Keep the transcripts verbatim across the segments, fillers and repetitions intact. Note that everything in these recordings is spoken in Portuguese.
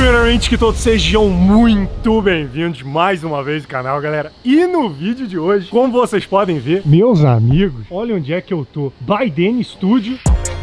Primeiramente que todos sejam muito bem-vindos mais uma vez ao canal, galera. E no vídeo de hoje, como vocês podem ver, meus amigos, olha onde é que eu tô. Biden Studio.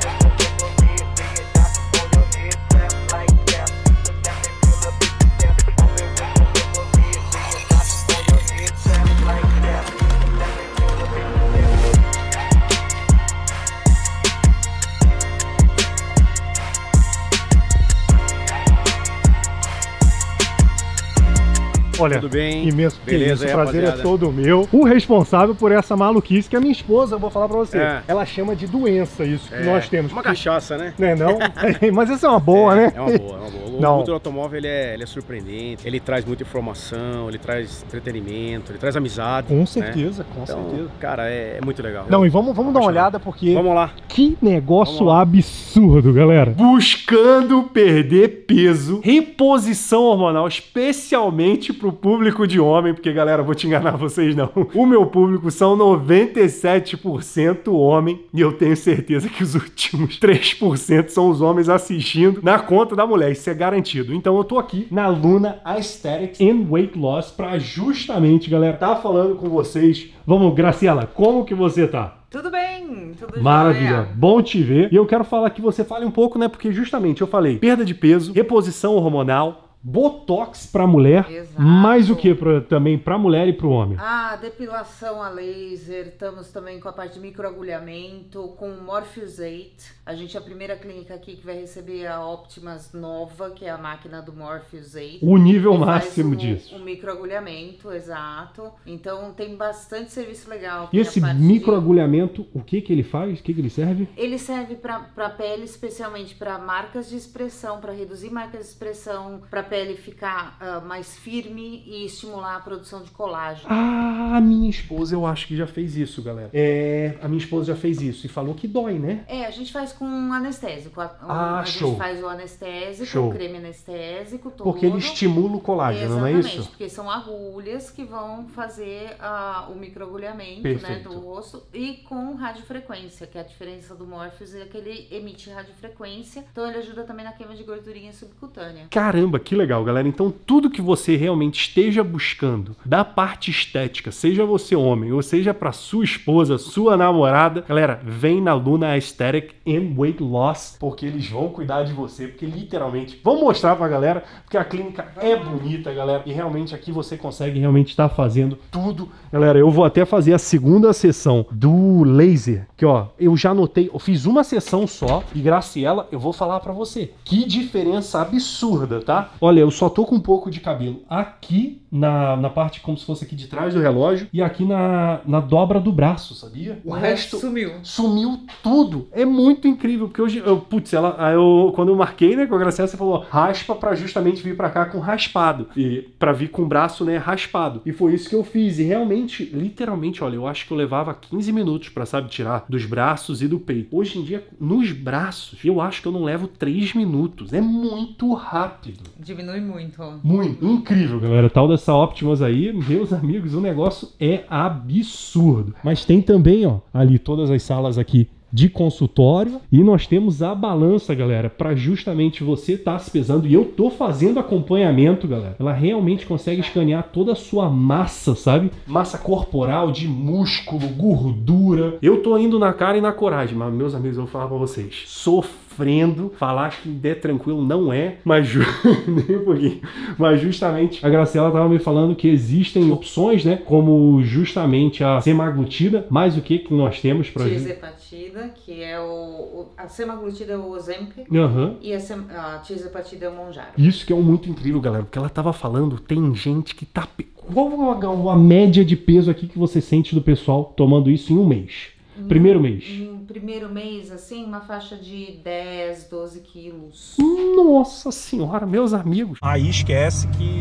Olha, tudo bem? Imenso, beleza, isso, o prazer rapaziada. é todo meu. O responsável por essa maluquice que é a minha esposa, eu vou falar pra você. É. Ela chama de doença isso que É, nós temos. Uma porque... cachaça, né? Né, não? Mas essa é uma boa, é, né? É uma boa, é uma boa. O Não. mundo do automóvel ele é, ele é surpreendente, ele traz muita informação, ele traz entretenimento, ele traz amizade. Com né? certeza, com então, certeza. Cara, é, é muito legal. Não, eu, e vamos, vamos dar uma olhada porque... Vamos lá. Que negócio Vamos lá. absurdo, galera. Buscando perder peso, reposição hormonal, especialmente pro público de homem, porque, galera, vou te enganar vocês não. O meu público são noventa e sete por cento homem, e eu tenho certeza que os últimos três por cento são os homens assistindo na conta da mulher, isso é garantido. Então eu tô aqui na Luna Aesthetics and Weight Loss pra justamente, galera, tá falando com vocês. Vamos, Graciela, como que você tá? Tudo bem, tudo Maravilha, jóia. bom te ver. E eu quero falar que você fale um pouco, né? Porque justamente eu falei perda de peso, reposição hormonal, botox pra mulher, Exato. mais o que pra, também pra mulher e pro homem? Ah, depilação a laser, estamos também com a parte de microagulhamento, com o Morpheus oito. A gente é a primeira clínica aqui que vai receber a Optimus Nova, que é a máquina do Morpheus oito. O nível que faz máximo o, disso. O microagulhamento, exato. Então tem bastante serviço legal. E Tem esse a parte microagulhamento, o que que ele faz? O que que ele serve? de... Ele serve para pele, especialmente para marcas de expressão, para reduzir marcas de expressão, para pele ficar uh, mais firme e estimular a produção de colágeno. Ah, a minha esposa eu acho que já fez isso, galera. É, a minha esposa já fez isso e falou que dói, né? É, a gente faz com anestésico. A, Ah, a show. gente faz o anestésico, Show. o creme anestésico todo. Porque ele estimula o colágeno, não é Exatamente, isso? porque são agulhas que vão fazer ah, o microagulhamento, né, Perfeito. do rosto e com radiofrequência, que é a diferença do Morpheus é que ele emite radiofrequência, então ele ajuda também na queima de gordurinha subcutânea. Caramba, que legal, galera. Então, tudo que você realmente esteja buscando da parte estética, seja você homem ou seja para sua esposa, sua namorada, galera, vem na Luna Aesthetic and Weight Loss, porque eles vão cuidar de você, porque literalmente, vão mostrar pra galera, porque a clínica é bonita, galera, e realmente aqui você consegue realmente estar fazendo tudo. Galera, eu vou até fazer a segunda sessão do laser, que ó, eu já notei, eu fiz uma sessão só, e Graciela, eu vou falar pra você, que diferença absurda, tá? Olha, eu só tô com um pouco de cabelo aqui na, na parte como se fosse aqui de trás do relógio e aqui na, na dobra do braço, sabia? O, O resto resto sumiu. sumiu tudo. É muito incrível, porque hoje, eu, putz, ela, aí eu, quando eu marquei, né, com a Graciela, você falou, raspa pra justamente vir pra cá com raspado, e pra vir com o braço, né, raspado. E foi isso que eu fiz, e realmente, literalmente, olha, eu acho que eu levava quinze minutos pra, sabe, tirar dos braços e do peito. Hoje em dia, nos braços, eu acho que eu não levo três minutos. É muito rápido. Diminui muito. Muito incrível, galera. Tal dessa Optimus aí, meus amigos, o negócio é absurdo. Mas tem também, ó, ali todas as salas aqui de consultório e nós temos a balança, galera, para justamente você estar tá se pesando, e eu tô fazendo acompanhamento, galera. Ela realmente consegue escanear toda a sua massa, sabe? Massa corporal, de músculo, gordura. Eu tô indo na cara e na coragem, mas meus amigos, eu vou falar pra vocês, sofrendo, falar que é tranquilo não é, mas ju... nem um pouquinho. Mas justamente a Graciela tava me falando que existem opções, né, como justamente a semaglutida, mais o que que nós temos para Tirzepatida, que é o, o a semaglutida é o Ozempic, Uhum. e a, sem, a tirzepatida é o Mounjaro. Isso que é muito incrível, galera, porque ela tava falando, tem gente que tá... Qual a, a média de peso aqui que você sente do pessoal tomando isso em um mês? Primeiro mês. Em primeiro mês, assim, uma faixa de dez, doze quilos. Nossa senhora, meus amigos. Aí esquece que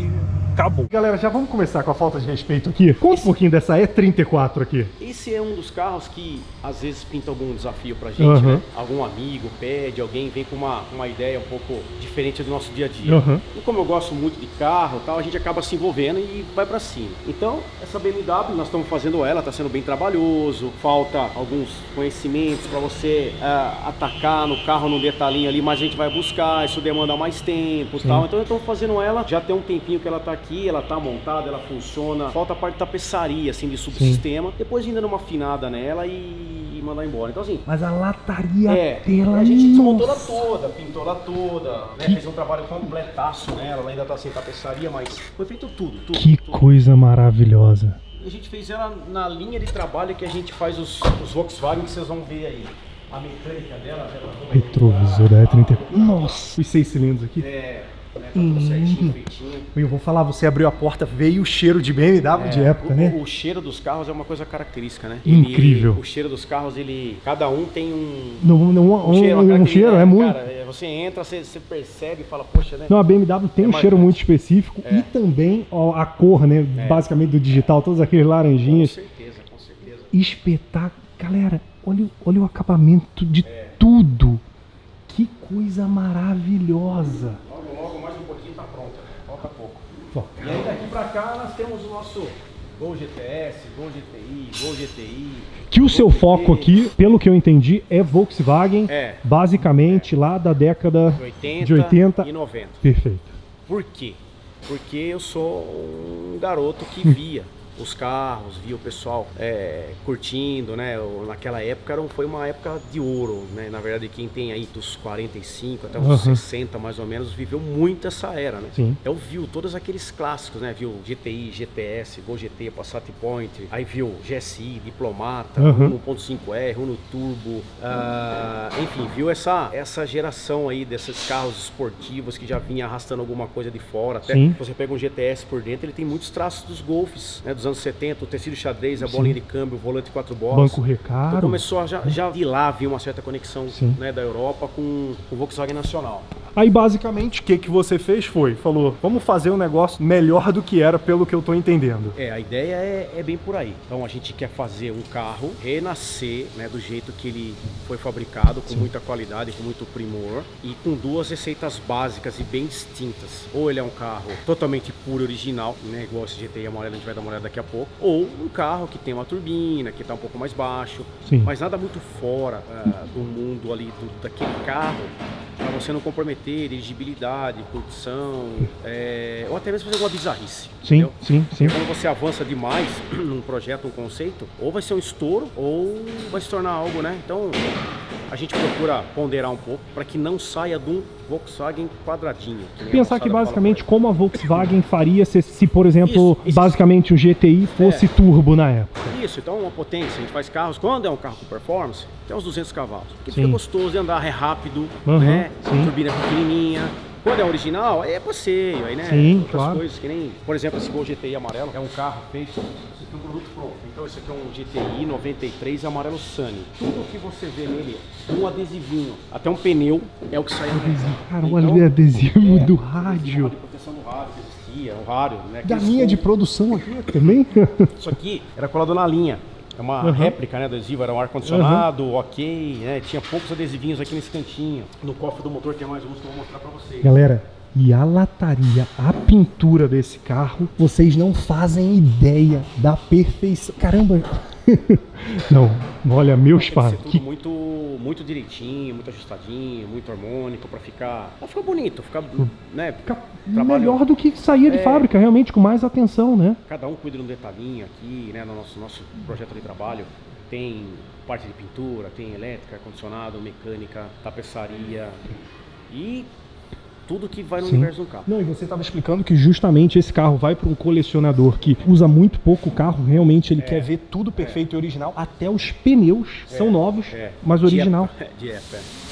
acabou. Galera, já vamos começar com a falta de respeito aqui. Conta um pouquinho dessa E trinta e quatro aqui. Esse é um dos carros que às vezes pinta algum desafio pra gente, Uhum. né? Algum amigo pede, alguém vem com uma, uma ideia um pouco diferente do nosso dia a dia. Uhum. E como eu gosto muito de carro e tal, a gente acaba se envolvendo e vai pra cima. Então, essa B M W, nós estamos fazendo ela, tá sendo bem trabalhoso, falta alguns conhecimentos pra você uh, atacar no carro no detalhinho ali, mas a gente vai buscar, isso demanda mais tempo e tal. Então, eu tô fazendo ela, já tem um tempinho que ela tá aqui, ela tá montada, ela funciona, falta a parte de tapeçaria, assim, de subsistema. Sim. Depois ainda numa afinada nela e, e mandar embora. Então assim... Mas a lataria é, dela... A gente desmontou ela toda, pintou ela toda, né? Que... Fez um trabalho completaço nela, ela ainda tá sem tapeçaria, mas foi feito tudo, tudo. Que tudo. coisa maravilhosa. E a gente fez ela na linha de trabalho que a gente faz os, os Volkswagen que vocês vão ver aí. A mecânica dela... dela retrovisor da E trinta e quatro. Nossa! Os seis cilindros aqui. É... Né, tá tudo certinho, feitinho. Eu vou falar, você abriu a porta, veio o cheiro de B M W é, de época, o, né? O, o cheiro dos carros é uma coisa característica, né? Incrível. Ele, o cheiro dos carros, ele... Cada um tem um... Não, não, um, um cheiro, um cheiro é muito... Cara, você entra, você, você percebe e fala, poxa, né? Não, a B M W tem é um cheiro muito específico é. E também ó, a cor, né? É. Basicamente do digital, todos aqueles laranjinhas. Com certeza, com certeza. Espetáculo. Galera, olha, olha o acabamento de é. tudo. Que coisa maravilhosa. Logo mais um pouquinho tá pronta, falta pouco. Bom. E aí daqui pra cá nós temos o nosso Gol G T S, Gol G T I, Gol G T I. Que o seu foco aqui, pelo que eu entendi, é Volkswagen, é. basicamente é. lá da década de oitenta, de oitenta e noventa. Perfeito. Por quê? Porque eu sou um garoto que via os carros, via o pessoal é, curtindo, né? Naquela época era, foi uma época de ouro, né? Na verdade, quem tem aí dos quarenta e cinco até os uhum. sessenta mais ou menos, viveu muito essa era, né? Sim. Então viu todos aqueles clássicos, né? Viu G T I, G T S, Gol G T, Passat Point, aí viu G S I, Diplomata, uhum. um ponto cinco R, Uno Turbo, uh, enfim, viu essa, essa geração aí desses carros esportivos que já vinha arrastando alguma coisa de fora. Até Sim. você pega um G T S por dentro, ele tem muitos traços dos Golfs, né? Dos anos setenta, o tecido xadrez, a Sim. bolinha de câmbio, o volante quatro bolas. Banco Recaro. Então começou a já, já de lá vir uma certa conexão, né, da Europa com o Volkswagen nacional. Aí basicamente o que, que você fez foi, falou, vamos fazer um negócio melhor do que era, pelo que eu tô entendendo. É, a ideia é, é bem por aí. Então a gente quer fazer um carro renascer, né, do jeito que ele foi fabricado, com Sim. muita qualidade, com muito primor e com duas receitas básicas e bem distintas. Ou ele é um carro totalmente puro original, né, igual esse G T I amarelo, a gente vai dar uma olhada daqui a pouco, ou um carro que tem uma turbina, que está um pouco mais baixo, Sim. mas nada muito fora uh, do mundo ali, do, daquele carro, para você não comprometer dirigibilidade, curtição, é, ou até mesmo fazer alguma bizarrice. Sim, entendeu? sim, sim. Quando você avança demais num projeto, um conceito, ou vai ser um estouro, ou vai se tornar algo, né? Então, a gente procura ponderar um pouco para que não saia de um Volkswagen quadradinho. Que Pensar que basicamente como a Volkswagen faria se, se por exemplo, isso, isso, basicamente o G T I fosse é. turbo na época. Isso, então uma potência, a gente faz carros, quando é um carro com performance, tem uns duzentos cavalos, porque Sim. fica gostoso de andar, é rápido, uhum, né? Sim. Turbina pequenininha. Quando é original, aí é passeio, aí, né? Sim, outras claro. coisas que nem, por exemplo, esse Gol G T I amarelo é um carro feito, esse aqui é um produto pronto. Então esse aqui é um G T I noventa e três amarelo Sunny. Tudo que você vê nele, um adesivinho, até um pneu é o que sai nele. Cara, então, olha o adesivo é, do rádio. De proteção do rádio que existia, o rádio, né? Da linha de produção aqui também? Isso aqui era colado na linha. É uma uhum. réplica, né, do adesivo, era um ar-condicionado, uhum. ok, né, tinha poucos adesivinhos aqui nesse cantinho. No cofre do motor tem mais uns que eu vou mostrar pra vocês. Galera, e a lataria, a pintura desse carro, vocês não fazem ideia da perfeição. Caramba! Não, olha, meus pais. Que... muito, muito direitinho, muito ajustadinho, muito harmônico pra ficar, pra ficar bonito, ficar, né, ficar melhor do que saía de é... fábrica, realmente, com mais atenção, né? Cada um cuida de um detalhinho aqui, né, no nosso, nosso projeto de trabalho. Tem parte de pintura, tem elétrica, ar-condicionado, mecânica, tapeçaria e tudo que vai no Sim. universo do carro. Não, e você estava explicando que justamente esse carro vai para um colecionador que usa muito pouco o carro, realmente ele é. quer ver tudo perfeito é. e original, até os pneus é. são novos, é. mas original. De época, é.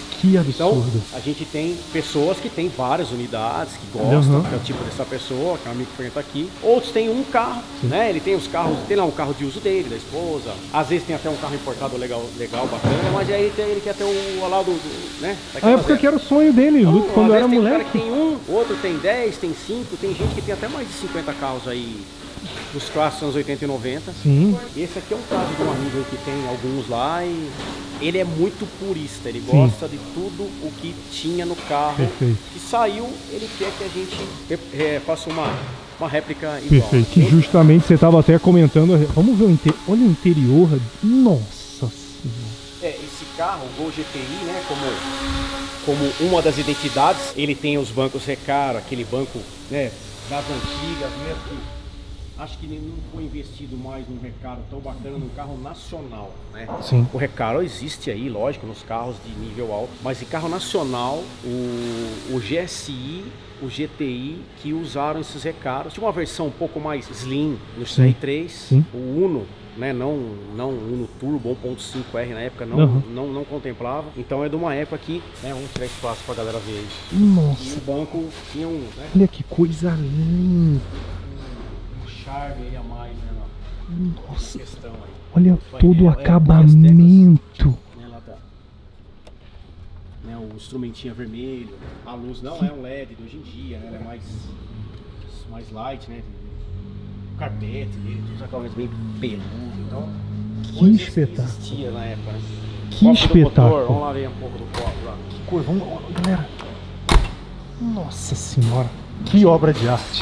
Que absurdo. Então, a gente tem pessoas que têm várias unidades, que gostam, Uhum. que é o tipo dessa pessoa, que é um amigo que frequenta aqui. Outros têm um carro, né? Ele tem os carros, tem lá um carro de uso dele, da esposa. Às vezes tem até um carro importado legal, legal bacana, mas aí tem, ele quer ter o lá do, do né? A época que era o sonho dele, Então, quando às era vezes tem um moleque. cara que tem um, outro tem dez, tem cinco, tem gente que tem até mais de cinquenta carros aí dos clássicos anos oitenta e noventa. Sim. Esse aqui é um caso de um amigo que tem alguns lá e ele é muito purista, ele Sim. gosta de tudo o que tinha no carro. Perfeito. Que saiu, ele quer que a gente é, faça uma, uma réplica igual. Perfeito. Que justamente você estava até comentando. Vamos ver o interior. Olha o interior. Nossa Senhora. É, esse carro, o Gol G T I, né, como, como uma das identidades, ele tem os bancos Recaro, aquele banco, né, das antigas mesmo, que acho que não foi investido mais num Recaro tão bacana, num carro nacional, né? Sim. O Recaro existe aí, lógico, nos carros de nível alto, mas em carro nacional, o, o G S I, o G T I, que usaram esses Recaros. Tinha uma versão um pouco mais slim no C R três, Sim. o Uno, né, não, não Uno Turbo um ponto cinco R na época não, Uhum. não, não contemplava. Então é de uma época que, né, um três passos pra galera ver aí. E Nossa. o banco tinha um, né, Olha que coisa linda. charme aí a mais, né, na Nossa. questão aí. Olha Vai todo ver, o é, acabamento. Né, lá tá, né, o instrumentinho vermelho, a luz não é um L E D de hoje em dia, né, ela é mais, mais light, né, o carpete dele, tudo acabamento bem peludo, então Que coisas espetáculo. existia na época, né. Que Copo do espetáculo. motor, vamos lá ver um pouco do copo lá. Que cor, vamos lá, galera. Nossa Senhora. Que obra de arte.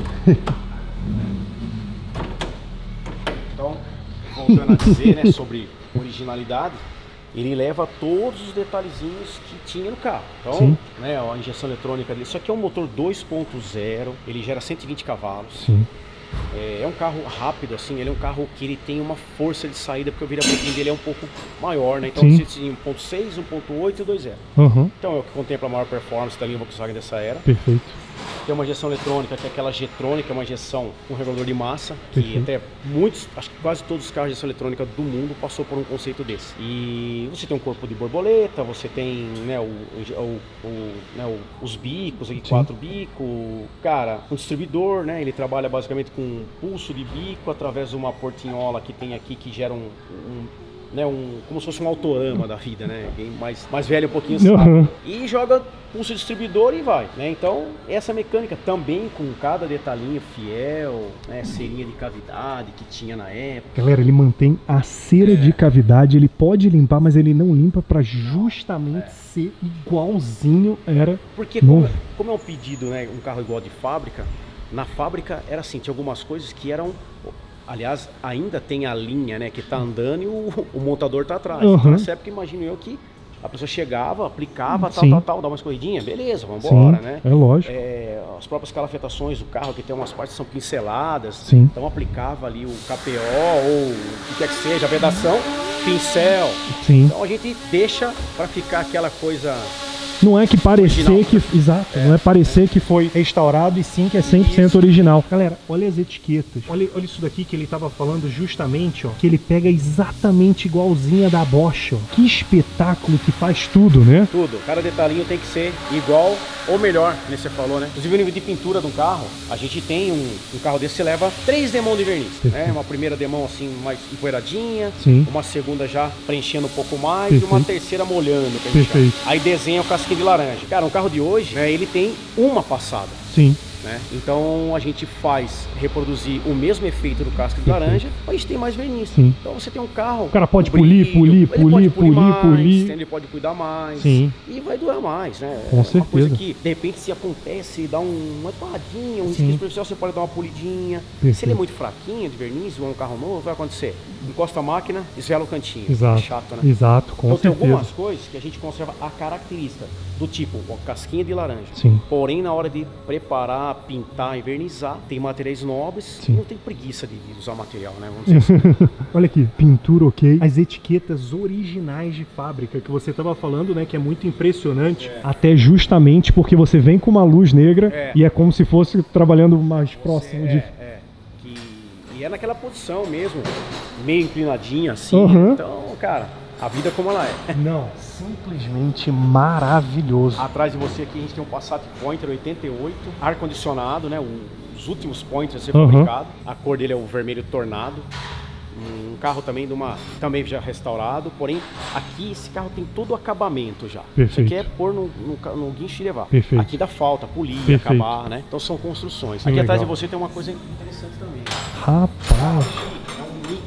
Então, voltando a dizer, né, sobre originalidade, ele leva todos os detalhezinhos que tinha no carro. Então, Sim. né, ó, a injeção eletrônica dele. Isso aqui é um motor dois ponto zero, ele gera cento e vinte cavalos. Sim. É, é um carro rápido, assim, ele é um carro que ele tem uma força de saída, porque o vira-pouquinho dele é um pouco maior, né? Então Sim. você tem um ponto seis, um ponto oito e dois zero. Aham. Então é o que contempla a maior performance da linha Volkswagen dessa era. Perfeito. Tem uma injeção eletrônica, que é aquela G-Tronic, é uma injeção com regulador de massa, que Perfeito. até muitos, acho que quase todos os carros de injeção eletrônica do mundo passou por um conceito desse. E você tem um corpo de borboleta, você tem, né, o, o, o, né, o, os bicos, aqui, Sim. quatro bicos, cara, um distribuidor, né, ele trabalha basicamente com um pulso de bico através de uma portinhola que tem aqui, que gera um, um né, um, como se fosse um autorama da vida, né? Quem mais, mais velho um pouquinho sabe. Uhum. E joga pulso distribuidor e vai, né? Então, essa mecânica também com cada detalhinho fiel, né? Cerinha de cavidade que tinha na época. Galera, ele mantém a cera É. de cavidade, ele pode limpar, mas ele não limpa pra justamente É. ser igualzinho era. Porque como, Novo. como é um pedido, né? Um carro igual de fábrica, na fábrica era assim, tinha algumas coisas que eram... Aliás, ainda tem a linha, né, que tá andando e o, o montador tá atrás. Uhum. Então, nessa época, imagino eu que a pessoa chegava, aplicava, tal, Sim. tal, tal, dá uma escorridinha, beleza, vamos embora, Sim, né? é lógico. É, as próprias calafetações do carro, que tem umas partes que são pinceladas. Sim. Então, aplicava ali o K P O ou o que quer que seja, a vedação, pincel. Sim. Então, a gente deixa para ficar aquela coisa... Não é que parecer Original. que. Exato, não é parecer que foi restaurado e sim que é cem por cento Isso. original. Galera, olha as etiquetas. Olha, olha isso daqui que ele tava falando justamente, ó. Que ele pega exatamente igualzinha da Bosch, ó. Que espetáculo que faz tudo, né? Tudo, cada detalhinho tem que ser igual ou melhor, como você falou, né? Inclusive o nível de pintura de um carro, a gente tem um, um carro desse que leva três demãos de verniz, né? Perfeito. Uma primeira demão assim mais empoeiradinha, Sim. uma segunda já preenchendo um pouco mais Perfeito. e uma terceira molhando, que a gente Perfeito. chama. Aí desenha o casquinho de laranja. Cara, um carro de hoje, né, ele tem uma passada. Sim. Né? Então a gente faz reproduzir o mesmo efeito do casco de laranja, mas a gente tem mais verniz. Sim. Então você tem um carro. O cara pode com polir, brilho, polir, ele polir, pode polir, mais, polir. Ele pode cuidar mais. Sim. E vai durar mais, né? Com é uma certeza. coisa que, de repente, se acontece, dá um, uma esbarradinha, um risco Sim. superficial, você pode dar uma polidinha. Perfeito. Se ele é muito fraquinho de verniz, ou é um carro novo, vai acontecer. Encosta a máquina, desvela o cantinho. Exato. É chato, né? Exato, com Então tem certeza. algumas coisas que a gente conserva a característica do tipo, ó, casquinha de laranja. Sim. Porém, na hora de preparar, pintar e vernizar, tem materiais nobres, Sim. não tem preguiça de de usar material, né? Vamos dizer assim. Olha aqui, pintura ok. As etiquetas originais de fábrica que você estava falando, né, que é muito impressionante. Até justamente porque você vem com uma luz negra É. e é como se fosse trabalhando mais próximo é, de... é, que, e é naquela posição mesmo, meio inclinadinha assim. Uhum. Então, cara, a vida como ela é. Não, simplesmente maravilhoso. Atrás de você aqui a gente tem um Passat Pointer oitenta e oito, ar-condicionado, né? Os últimos Pointers a ser Uhum. fabricado. A cor dele é o vermelho tornado. Um carro também de uma, também já restaurado, porém aqui esse carro tem todo o acabamento já. Perfeito. Você quer pôr no, no, no guincho e levar. Perfeito. Aqui dá falta, polir, Perfeito. acabar, né? Então são construções. Que aqui legal. atrás de você tem uma coisa interessante também. Rapaz. É um Nick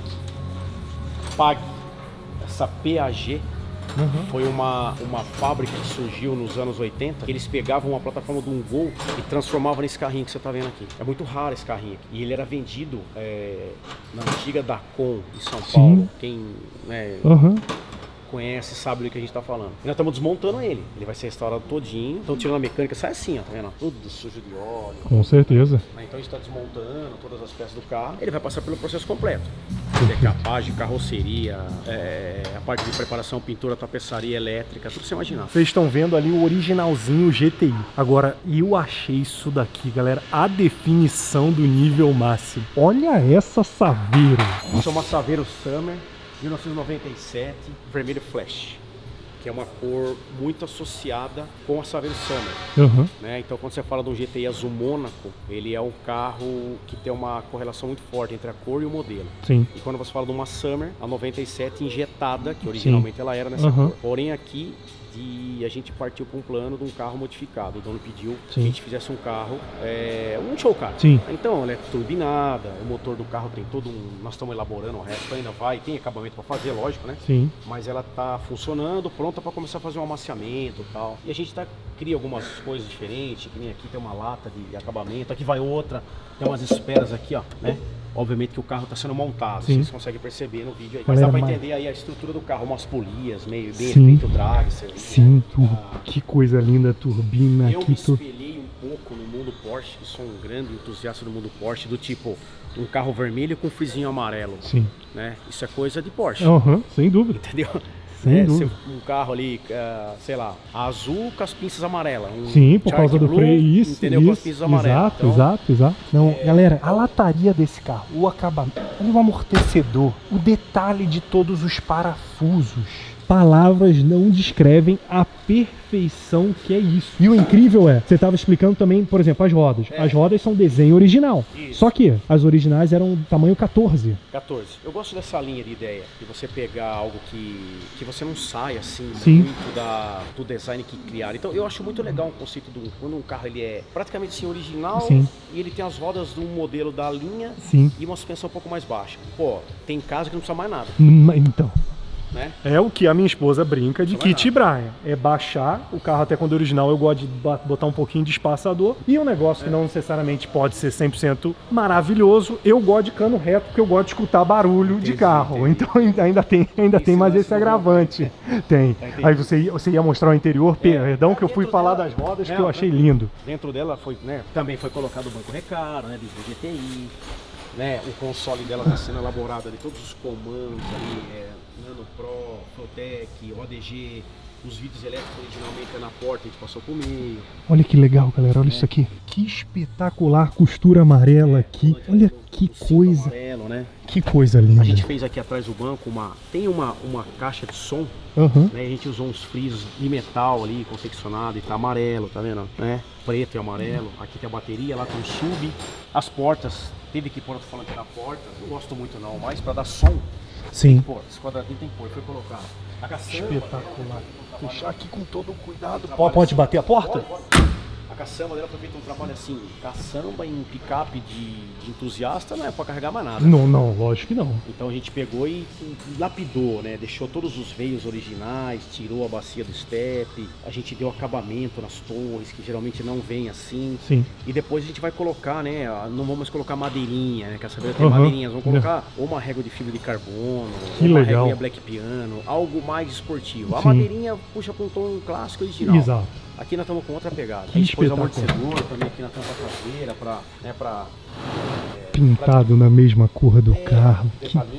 Pag. Essa P A G Uhum. foi uma, uma fábrica que surgiu nos anos oitenta. Eles pegavam uma plataforma de um Gol e transformavam nesse carrinho que você está vendo aqui. É muito raro esse carrinho aqui. E ele era vendido é, na antiga Dacon, em São Sim. Paulo. Quem né, Uhum. conhece sabe do que a gente está falando. E nós estamos desmontando ele. Ele vai ser restaurado todinho. Então tirando a mecânica, sai assim, ó, tá vendo? Tudo sujo de óleo. Com certeza. Então a gente está desmontando todas as peças do carro. Ele vai passar pelo processo completo. Decapagem, carroceria, é, a parte de preparação, pintura, tapeçaria elétrica, tudo que você imaginar. Vocês estão vendo ali o originalzinho G T I. Agora, eu achei isso daqui, galera, a definição do nível máximo. Olha essa Saveiro. Isso é uma Saveiro Summer mil novecentos e noventa e sete, vermelho flash, que é uma cor muito associada com a Saveiro Summer. Uhum. Né? Então quando você fala de um G T I azul Mônaco, ele é um carro que tem uma correlação muito forte entre a cor e o modelo. Sim. E quando você fala de uma Summer, a noventa e sete injetada, que originalmente Sim. ela era nessa Uhum. cor. Porém aqui de, a gente partiu para um plano de um carro modificado. O dono pediu Sim. que a gente fizesse um carro, é, um show car. Sim. Então ela é turbinada, o motor do carro tem todo um... Nós estamos elaborando o resto, ainda vai, tem acabamento para fazer, lógico, né? Sim. Mas ela tá funcionando, pronta para começar a fazer um amaciamento e tal. E a gente tá, cria algumas coisas diferentes, que nem aqui tem uma lata de acabamento, aqui vai outra, tem umas esperas aqui, ó, né? Obviamente que o carro está sendo montado, Sim. vocês conseguem perceber no vídeo aí. Mas Galera, dá para mas- entender aí a estrutura do carro, umas polias, meio bem Sim. efeito drag, você vê, Sim, né? tur- Ah, que coisa linda, turbina eu aqui. me Tu... espelhei um pouco no mundo Porsche, que sou um grande entusiasta do mundo Porsche, do tipo um carro vermelho com frisinho amarelo, Sim. né? Isso é coisa de Porsche, Aham, sem dúvida. entendeu? Sem Né? dúvida. Você- Um carro ali, ah, sei lá, azul com as pinças amarelas. Um Sim, por Shark causa do Blue, freio. Isso, entendeu? Com as isso. pinças amarelas. Exato, Então, exato, exato. Não, galera, a lataria desse carro, o acabamento, olha o amortecedor, o detalhe de todos os parafusos. Palavras não descrevem a perfeição que é isso. E o incrível é, você estava explicando também, por exemplo, as rodas. É. As rodas são desenho original. Isso. Só que as originais eram tamanho quatorze. quatorze. Eu gosto dessa linha de ideia, de você pegar algo que, que você não sai assim Sim. muito da, do design que criaram. Então eu acho muito legal um conceito de um, quando um carro ele é praticamente assim, original Sim. e ele tem as rodas de um modelo da linha Sim. e uma suspensão um pouco mais baixa. Pô, tem casa que não precisa mais nada, Hum, Então, né? é o que a minha esposa brinca de Não vai kit Brian. É baixar o carro até quando é original. Eu gosto de ba- botar um pouquinho de espaçador. E um negócio que não necessariamente pode ser cem por cento maravilhoso. Eu gosto de cano reto porque eu gosto de escutar barulho de Entendi, carro. entendi. Então ainda tem, ainda tem Esse mais lance esse do agravante. Tem. Tá, entendi. Aí você ia, você ia mostrar o interior. Perdão que eu fui Dentro falar dela- das rodas que Não, eu achei não. lindo. Dentro dela foi, né, também foi colocado o banco recaro, né, de G T I, né, o console dela está sendo elaborado ali, todos os comandos ali, é, Nano Pro, Protec, O D G, os vidros elétricos originalmente é na porta, a gente passou por meio. Olha que legal, galera. Olha isso aqui. Que espetacular costura amarela aqui. Olha que O cinto coisa. amarelo, né? Que coisa linda. A gente fez aqui atrás do banco uma, tem uma, uma caixa de som, Aham. né, a gente usou uns frisos de metal ali, confeccionado, e tá amarelo, tá vendo? Né? Preto e amarelo. Aqui tem a bateria, lá tem o sub. As portas, teve que pôr falando aqui na porta, não gosto muito não, mas para dar som, Sim. pô, esse quadradinho tem que pôr, foi colocar a caçamba. Espetacular. Fechar aqui com todo o cuidado. Trabalho Pode assim. bater a porta? Pode, pode. A caçamba dela foi feito um trabalho assim, caçamba em picape de, de entusiasta não é para carregar mais nada. Não, não, lógico que não. Então a gente pegou e, e lapidou, né? Deixou todos os veios originais, tirou a bacia do step, a gente deu acabamento nas torres, que geralmente não vem assim. Sim. E depois a gente vai colocar, né? Não vamos colocar madeirinha, né? Que essa tem Uhum. madeirinhas, vamos colocar ou uma régua de fibra de carbono, Que ou uma legal. réguinha black piano, algo mais esportivo. A Sim. madeirinha puxa para um tom clássico original. Exato. Aqui nós estamos com outra pegada. Que A gente pôs espetáculo. amortecedor também aqui na tampa traseira para, né, para Pintado na mesma cor do carro. Que detalhinho,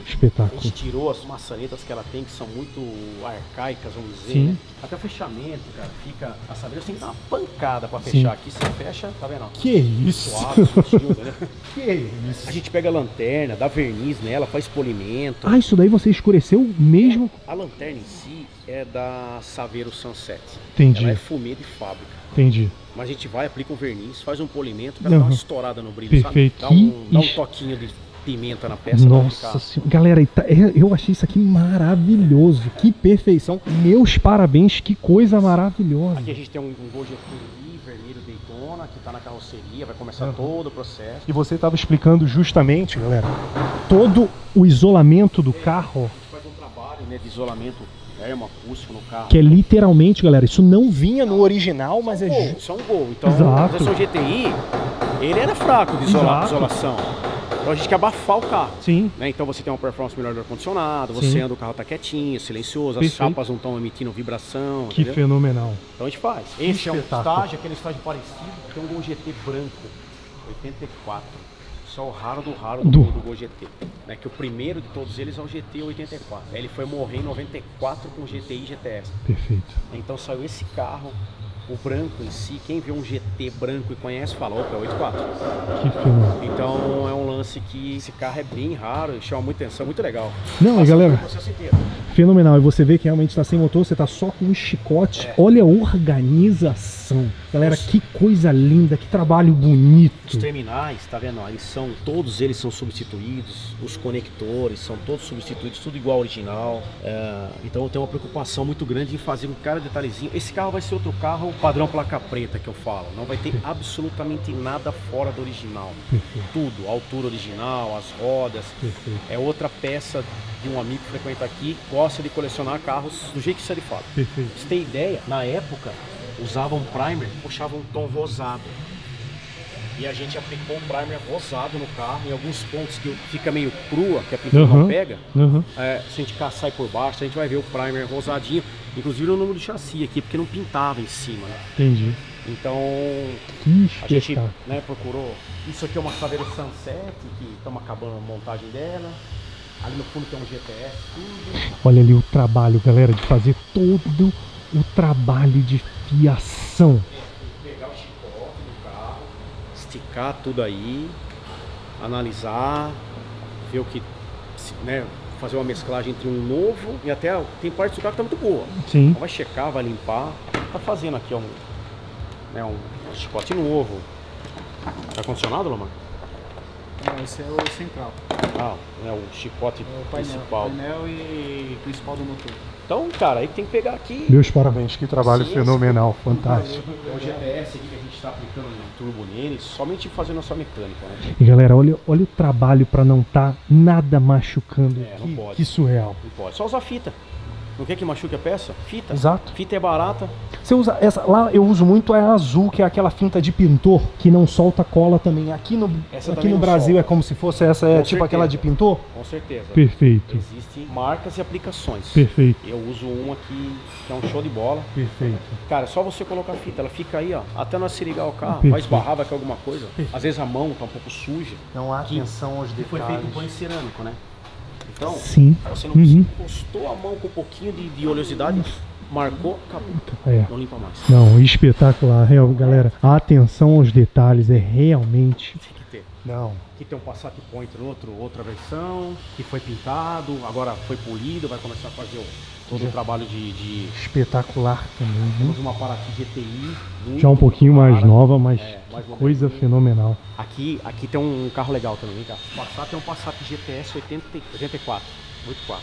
A Espetáculo. gente tirou as maçanetas que ela tem, que são muito arcaicas, vamos dizer, Sim. né? Até o fechamento, cara, fica... A saveira tem que dar uma pancada pra fechar. Aqui você fecha, tá vendo? Que isso? Suave, sutil, né? Que isso? A gente pega a lanterna, dá verniz nela, faz polimento. Ah, isso daí você escureceu mesmo? A lanterna em si é da Saveiro Sunset. Entendi. Ela é fumê de fábrica. Entendi. Mas a gente vai, aplica um verniz, faz um polimento, pra dar Uhum. uma estourada no brilho, Perfeito. sabe? Dá um, dá um Ih, toquinho de pimenta na peça. pra Nossa ficar... senhora. Galera, tá- é- eu achei isso aqui maravilhoso. Que perfeição. Meus parabéns, que coisa maravilhosa. Aqui a gente tem um, um Gol G T I vermelho Daytona, que tá na carroceria, vai começar todo o processo. E você estava explicando justamente, galera, todo o isolamento do carro, A gente faz um trabalho, né, de isolamento termoacústico no carro. que é literalmente, galera, isso não vinha no original, mas é... Gol, ju- isso é um Gol. Então, Exato. o seu G T I, ele era fraco de isola- Exato. isolação. Então a gente quer abafar o carro. Sim, Né? Então você tem uma performance melhor do ar-condicionado, Sim. você anda, o carro tá quietinho, silencioso, as Perfeito. chapas não estão emitindo vibração, que entendeu? fenomenal. Então a gente faz. Esse é um espetáculo. estágio, aquele estágio parecido, tem um Gol G T branco, oitenta e quatro. Isso é o raro do raro do, Do- do Gol G T. Né? Que o primeiro de todos eles é o G T oitenta e quatro. Ele foi morrer em noventa e quatro com o G T I e G T S. Perfeito. Então saiu esse carro, o branco em si, quem vê um G T branco e conhece, fala, opa, é oitenta e quatro. Que fenomenal. Então é um lance que esse carro é bem raro e chama muita atenção, muito legal. Não, e Passa galera, pelo processo inteiro. fenomenal. E você vê que realmente está sem motor, você está só com um chicote. É. Olha a organização. Galera, que coisa linda, que trabalho bonito. Os terminais, tá vendo? Eles são, todos eles são substituídos, os conectores são todos substituídos, tudo igual ao original. É, então eu tenho uma preocupação muito grande em fazer um cada detalhezinho. Esse carro vai ser outro carro padrão placa preta que eu falo. Não vai ter absolutamente nada fora do original. Perfeito, Tudo, a altura original, as rodas. perfeito, É outra peça de um amigo que frequenta aqui, gosta de colecionar carros do jeito que ele fala. perfeito. Pra você ter ideia, na época usavam um primer, puxavam um tom rosado. E a gente aplicou um primer rosado no carro, em alguns pontos que fica meio crua, que a pintura Uhum. não pega. Uhum. É, se a gente caçar por baixo, a gente vai ver o primer rosadinho, inclusive o número do chassi aqui, porque não pintava em cima, né? Entendi. Então Que a gente, espetáculo. né, procurou. Isso aqui é uma Saveiro Sunset, que estamos acabando a montagem dela. Ali no fundo tem um G T S, tudo. Olha ali o trabalho, galera, de fazer todo o trabalho de fiação. Pegar o chicote do carro, esticar tudo aí, analisar, ver o que, né, fazer uma mesclagem entre um novo e até tem parte do carro que tá muito boa. Sim. Então vai checar, vai limpar. Tá fazendo aqui ó, um, né, um chicote novo. Tá condicionado, Lomar? Não, esse é o central. Ah, é o chicote É o painel, principal. painel e principal do motor. Então, cara, aí tem que pegar aqui. Meus parabéns, que trabalho Sim, fenomenal, fantástico. É o G T S aqui que a gente está aplicando no turbo nele, somente fazendo a sua mecânica, né? E galera, olha, olha o trabalho para não estar nada machucando. É, não que, pode. que surreal. Não pode. Só usar fita. Não quer que machuque a peça? Fita. Exato. Fita é barata. Você usa essa lá, eu uso muito a azul, que é aquela finta de pintor que não solta cola também. Aqui no, Essa aqui também no não Brasil solta. é como se fosse essa, é Com tipo certeza. aquela de pintor. Com certeza. Perfeito. Existem marcas e aplicações. Perfeito. Eu uso uma aqui que é um show de bola. Perfeito. Cara, é só você colocar a fita, ela fica aí, ó. Até nós se ligar o carro, Perfeito. vai esbarrar, vai cair alguma coisa. Às vezes a mão tá um pouco suja. Não há Que atenção aos E foi detalhes. feito pão cerâmico, né? Então, Sim. você não Uhum. encostou a mão com um pouquinho de, de oleosidade, marcou, acabou. É. Não limpa mais. Não, espetacular, real, galera. A atenção aos detalhes é realmente. Tem que ter. Não. Aqui tem um Passat Point outro, outra versão, que foi pintado, agora foi polido, vai começar a fazer o, todo o trabalho de... de... Espetacular também. Né? Temos uma Paraty G T I. muito Já um pouquinho mais cara. nova, mas É, mais que coisa moderninha. fenomenal. Aqui, aqui tem um carro legal também, vem cá. O Passat é um Passat G T S oitenta, oitenta e quatro, oitenta e quatro.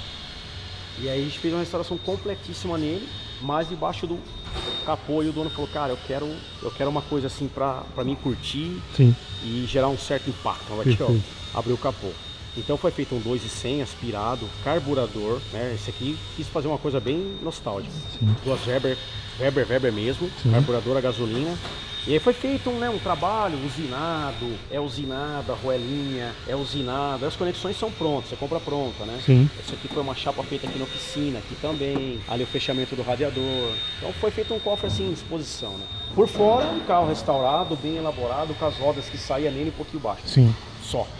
E aí a gente fez uma restauração completíssima nele, mas debaixo do capô, e o dono falou, cara, eu quero, eu quero uma coisa assim pra, pra mim curtir Sim. e gerar um certo impacto. Então aqui, ó, Perfeito. abriu o capô. Então foi feito um dois e cem aspirado, carburador, né? Esse aqui quis fazer uma coisa bem nostálgica. Sim. Duas Weber, Weber, Weber mesmo, Sim. carburador a gasolina. E aí foi feito um, né, um trabalho usinado, é usinado, a roelinha é usinado, as conexões são prontas, você compra pronta, né? Sim. Isso aqui foi uma chapa feita aqui na oficina, aqui também, ali o fechamento do radiador. Então foi feito um cofre assim, em disposição, né? Por fora, um carro restaurado, bem elaborado, com as rodas que saía nele um pouquinho baixo. Sim. Só.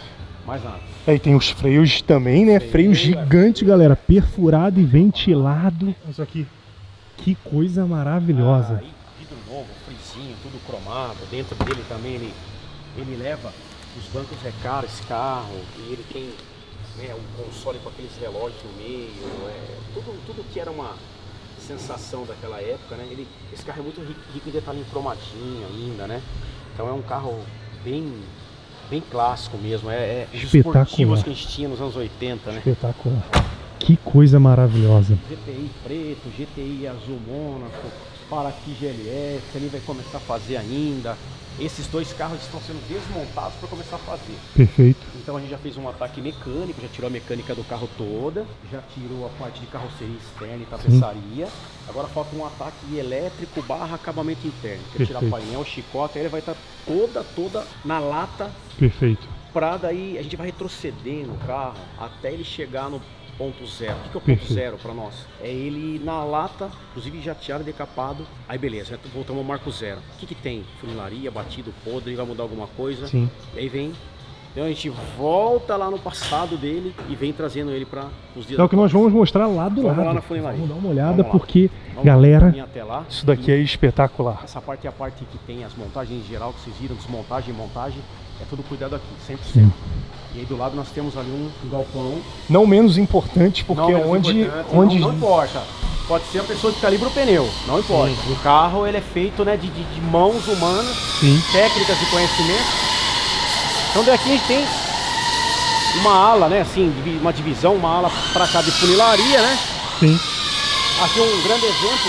Mais nada. Aí tem os freios também, né? Freio, Freio gigante, é. galera. Perfurado e ventilado. Isso aqui. Que coisa maravilhosa. Ah, vidro novo, frisinho, tudo cromado. Dentro dele também ele, ele leva os bancos recaros, esse carro. E ele tem, né, um console com aqueles relógios no meio. É, tudo, tudo que era uma sensação daquela época, né? Ele, esse carro é muito rico, rico em detalhe cromadinha ainda, né? Então é um carro bem... bem clássico mesmo, é, é esportivos que a gente tinha nos anos oitenta, né? Espetacular. Que coisa maravilhosa. G T I preto, G T I azul Mônaco, Paraty G L S, ele vai começar a fazer ainda. Esses dois carros estão sendo desmontados para começar a fazer. Perfeito. Então a gente já fez um ataque mecânico, já tirou a mecânica do carro toda, já tirou a parte de carroceria externa e tapeçaria. Sim. Agora falta um ataque elétrico barra acabamento interno. Quer tirar painel, chicote, aí ele vai estar toda, toda na lata. Perfeito. Pra daí a gente vai retrocedendo o carro até ele chegar no ponto zero. O que é o ponto Perfeito. zero para nós? É ele na lata, inclusive jateado, decapado. Aí beleza, voltamos ao marco zero. O que que tem? Funilaria, batido, podre, vai mudar alguma coisa? Sim. E aí vem... Então a gente volta lá no passado dele e vem trazendo ele para os dias. É o que nós vamos mostrar lá do vamos lado. Lá na funilaria. Vamos dar uma olhada porque, galera, até lá. Isso daqui é espetacular. Essa parte é a parte que tem as montagens em geral, que vocês viram, desmontagem e montagem. É tudo cuidado aqui, cem por cento. Sim. E aí do lado nós temos ali um galpão. Não menos importante, porque não menos onde... Importante, onde... Não, não importa. Pode ser a pessoa que calibra o pneu, não importa. Sim. O carro ele é feito, né, de, de, de mãos humanas, Sim. técnicas e conhecimento. Então daqui a gente tem uma ala, né, assim, uma divisão, uma ala para cá de funilaria, né? Sim. Aqui um grande exemplo.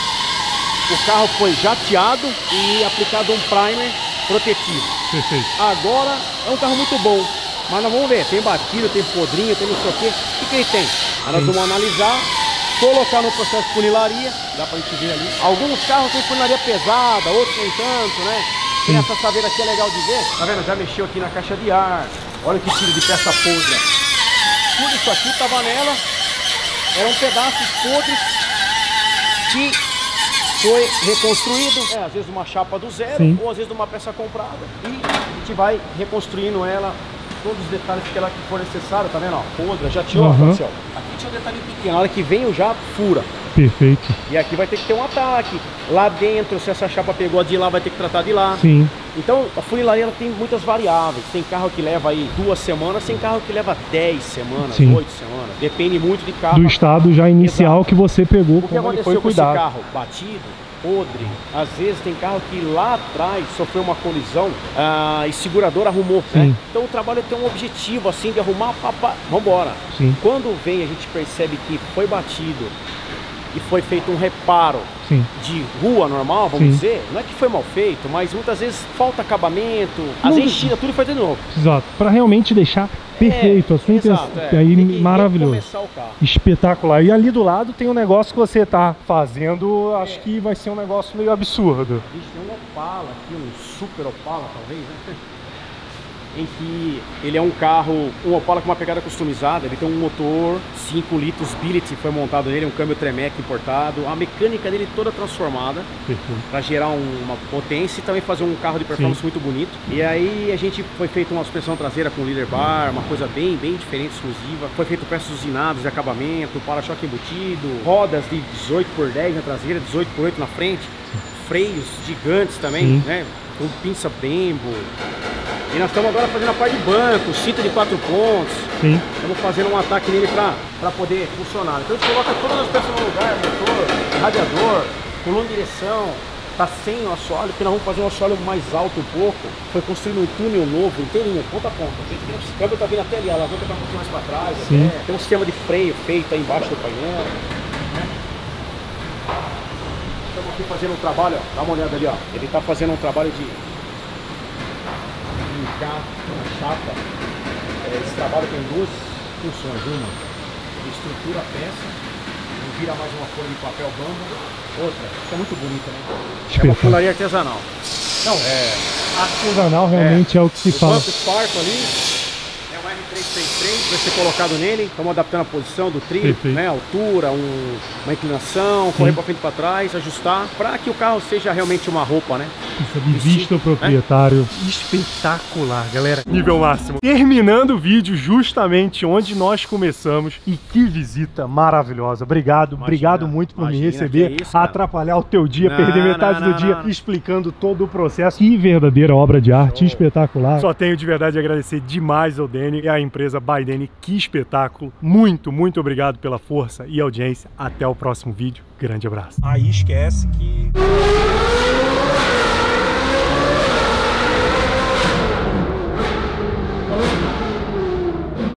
O carro foi jateado e aplicado um primer protetivo. Perfeito. Agora é um carro muito bom, mas nós vamos ver, tem batido, tem podrinho, tem não sei o que. O que ele tem? Aí nós vamos analisar, colocar no processo de funilaria, dá pra gente ver ali. Alguns carros têm funilaria pesada, outros nem tanto, né? Tem essa saveira aqui, é legal de ver. Tá vendo? Já mexeu aqui na caixa de ar. Olha que tiro de peça podre. Tudo isso aqui tava nela. Eram pedaços podres que foi reconstruído. É, às vezes uma chapa do zero, Sim. ou às vezes uma peça comprada. E a gente vai reconstruindo ela, todos os detalhes que ela que for necessário, tá vendo? Ó, podre, já tirou, uhum. Aqui tinha um detalhe pequeno, na hora que vem o jato, fura. Perfeito. E aqui vai ter que ter um ataque. Lá dentro, se essa chapa pegou a de lá, vai ter que tratar de lá. Sim. Então, a funilaria ela tem muitas variáveis. Tem carro que leva aí duas semanas, tem carro que leva dez semanas, Sim. oito semanas. Depende muito de carro. Do estado já inicial Exato. Que você pegou, o que como ele aconteceu foi com cuidado. esse carro? Batido, podre. Às vezes tem carro que lá atrás sofreu uma colisão ah, e segurador arrumou. Né? Então o trabalho tem um objetivo assim de arrumar, papá, vambora. Sim. Quando vem a gente percebe que foi batido e foi feito um reparo Sim. de rua normal, vamos Sim. dizer, não é que foi mal feito, mas muitas vezes falta acabamento, às vezes tira tudo e faz de novo. Exato, para realmente deixar perfeito, é, a sua intenção, é. Aí maravilhoso, o carro. Espetacular. E ali do lado tem um negócio que você tá fazendo, acho é. que vai ser um negócio meio absurdo. Vixe, tem um Opala aqui, um super Opala talvez, né? Em que ele é um carro, um Opala com uma pegada customizada, ele tem um motor cinco litros billet, foi montado nele, um câmbio Tremec importado, a mecânica dele toda transformada para gerar um, uma potência e também fazer um carro de performance Sim. muito bonito. E aí a gente foi feito uma suspensão traseira com líder bar, uma coisa bem, bem diferente, exclusiva. Foi feito peças usinadas de acabamento, para-choque embutido, rodas de dezoito por dez na traseira, dezoito por oito na frente, Sim. freios gigantes também, Sim. né? Com pinça Brembo. E nós estamos agora fazendo a parte de banco, cinto de quatro pontos. Sim. Estamos fazendo um ataque nele para poder funcionar. Então a gente coloca todas as peças no lugar, motor, radiador, coluna de direção. Está sem o assoalho, porque nós vamos fazer um assoalho mais alto um pouco. Foi construído um túnel novo, inteirinho, ponta a ponta. O câmbio está vindo até ali, a alavanca está um pouquinho mais para trás. Até. Tem um sistema de freio feito aí embaixo do painel. Estamos aqui fazendo um trabalho, ó, dá uma olhada ali, ó. Ele está fazendo um trabalho de linkar a chapa. É, esse trabalho tem duas funções. Uma, ele estrutura a peça, não vira mais uma folha de papel bamba. Outra, isso é muito bonita, né? É uma funilaria artesanal. Não, é... Artesanal realmente é, é o que se o fala. O Banco Sparco ali é É um R trezentos e sessenta e três, vai ser colocado nele. Estamos adaptando a posição do trilho, né? Altura, um, uma inclinação, correr para frente e para trás, ajustar, para que o carro seja realmente uma roupa, né? Isso é vista proprietário. É? Espetacular, galera. Nível máximo. Terminando o vídeo justamente onde nós começamos. E que visita maravilhosa. Obrigado, imagina, obrigado muito por imagina, me receber, é isso, atrapalhar o teu dia, não, perder metade não, não, do dia não, não. explicando todo o processo. Que verdadeira obra de arte, show. Espetacular. Só tenho de verdade a agradecer demais ao Danny e à empresa By Danny. Que espetáculo. Muito, muito obrigado pela força e audiência. Até o próximo vídeo. Grande abraço. Aí esquece que...